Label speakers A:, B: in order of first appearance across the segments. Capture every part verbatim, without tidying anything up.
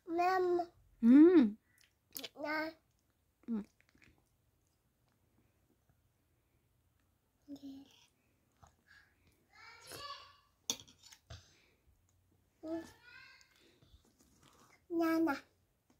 A: năm
B: 음.
A: na
B: 음.
A: na na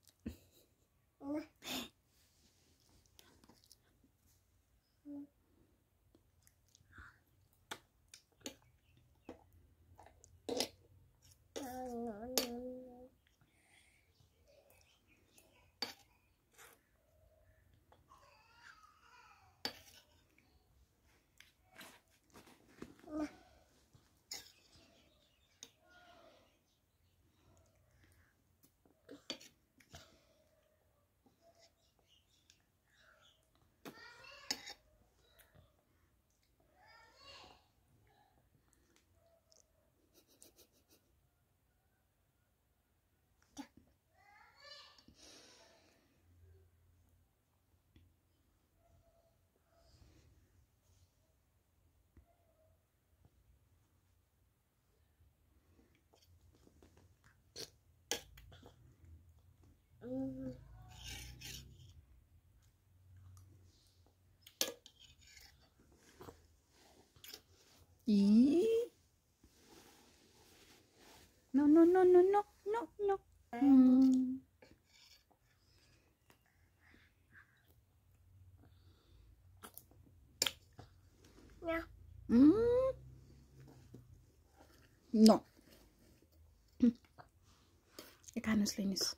B: 이. No, no, no, no, no, no, no. 음.
A: na
B: 음. No. Ik ga eens Linus.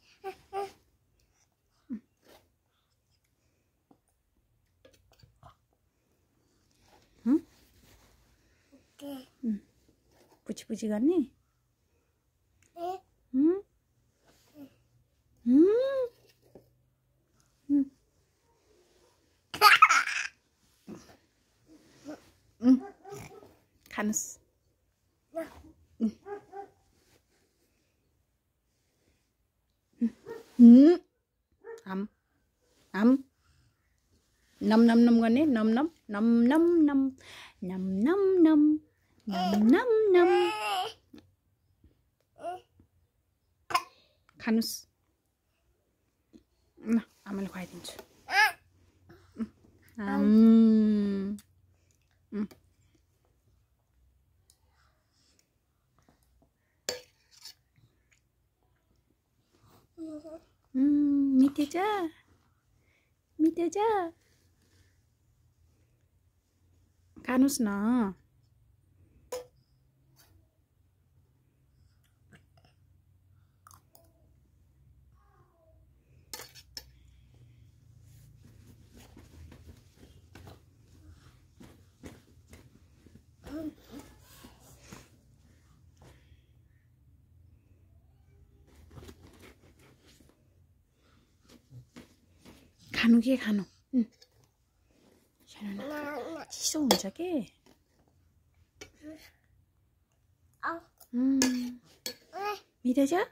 B: 응?
A: okay
B: 응. 부지부지 갔니?
A: 에
B: 응? 응? 응. 응. 가누스.
A: na
B: 응. 응. 암. 암. 넘넘넘 가네. 넘넘. 넘넘넘. 넘넘넘. 넘넘넘. 가누스. 나 아무리 가야 된지. 음. 음. 음, 밑에 자. 밑에 자. 가누스 나. 간우기에 간우. 응. 샤누나. 치소 온자게.
A: 어
B: 음. 믿어져?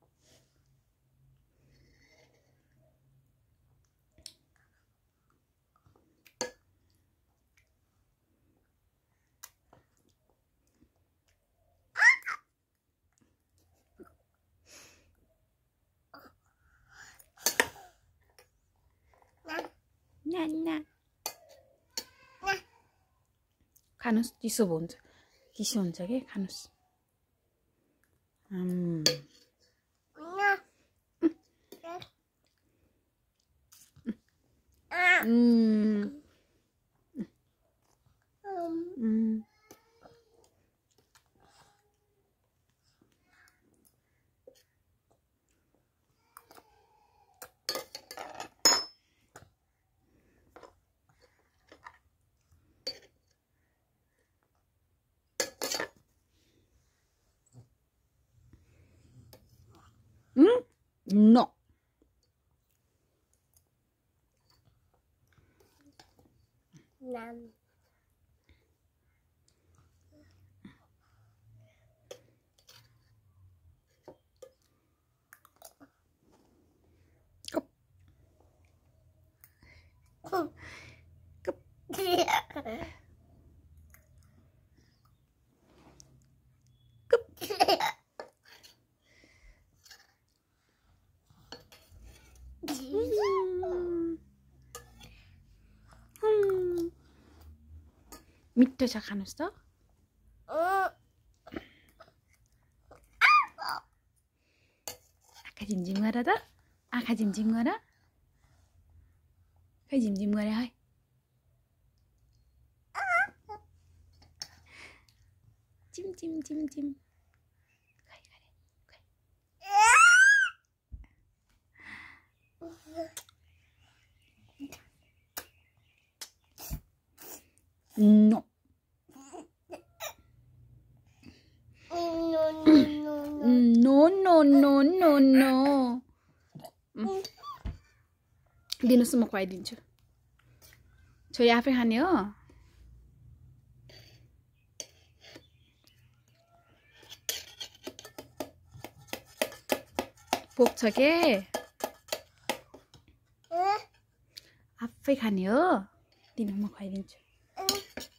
B: 나나. 가누스 디소 본자. 디시 온자게 가누스. 음. 음. 음. 응? No.
A: năm
B: cấp. cấp. 급. मिठो छ खानुस् त आँखा झिमझिम गर त आँखा झिमझिम गर खै झिमझिम गरे है चिम चिम चिम चिम खै गरे खै No. No, no, no, no, no. दिनुस् म खुवाइदिन्छु छोरी आफै खाने हो पोक्छ के आफै खाने हो दिनु म खुवाइदिन्छु